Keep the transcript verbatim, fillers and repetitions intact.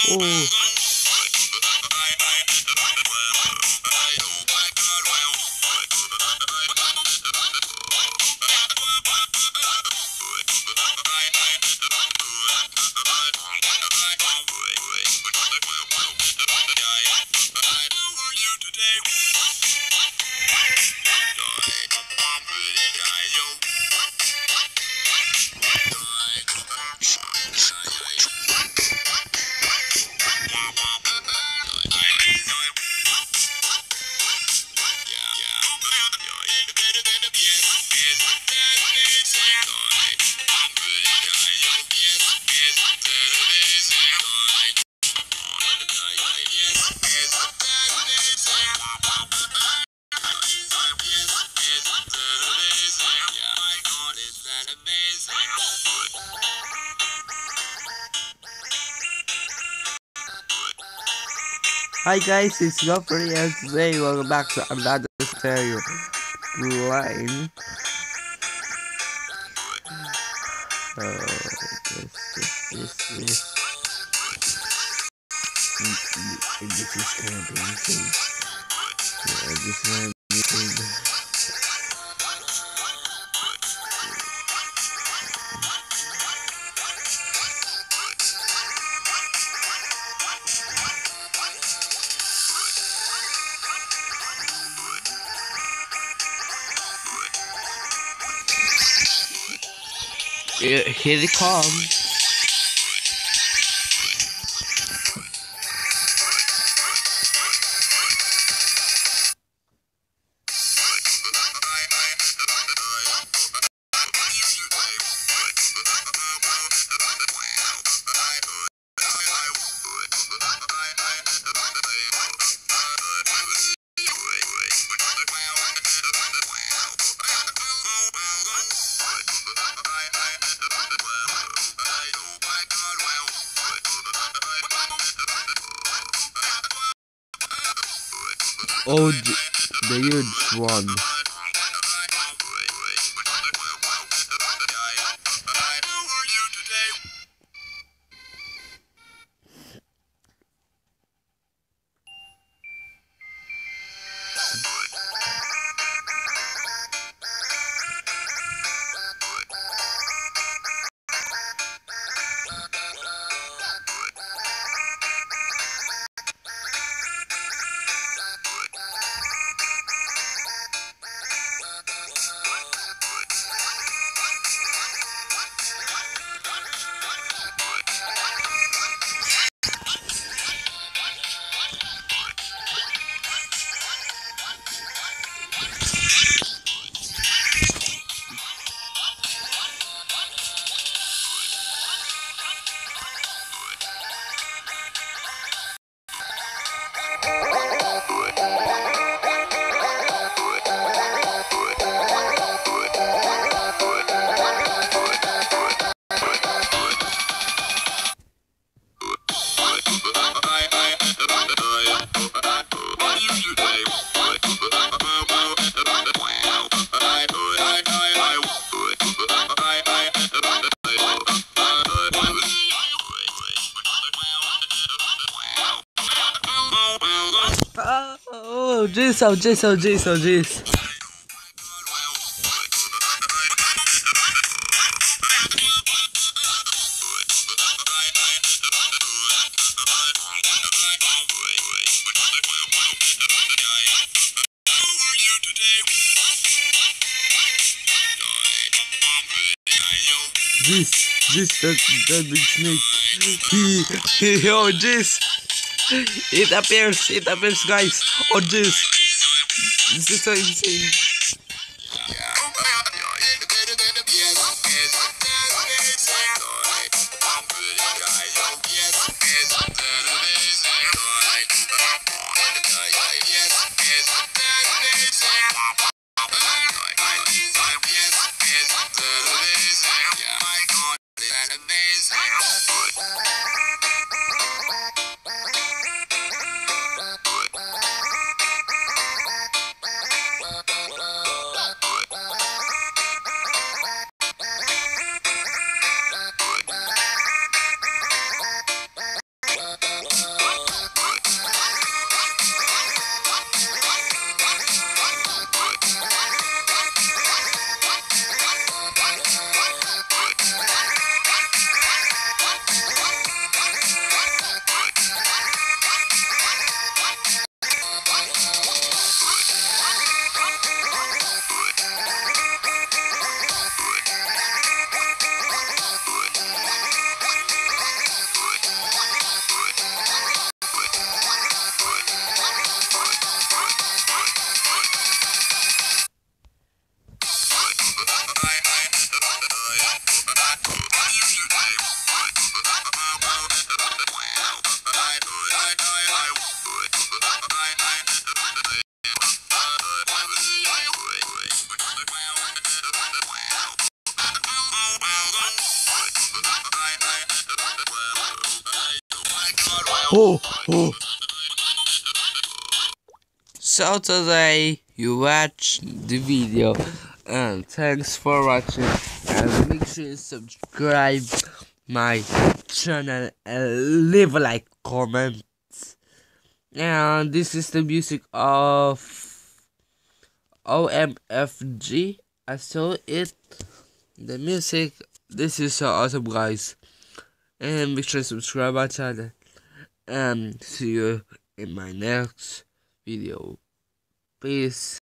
Oh. Hi guys, it's Godfrey and today welcome back to another stereo line. Oh, this, this, this, this. Mm, this is gonna be insane. Yeah, this is gonna be insane. Here, here it comes. Oh, the, the huge one. Oh, jeez, oh, jeez, oh, jeez, oh, jeez. Jeez, jeez, that, that big snake. He, he, oh, jeez. It appears, it appears, guys. Oh, jeez. This is so insane. Oh, oh. So today you watch the video, and thanks for watching, and make sure you subscribe my channel and leave a like, comment. And this is the music of O M F G. I saw it. The music. This is so awesome, guys. And make sure to subscribe my channel. And see you in my next video. Peace.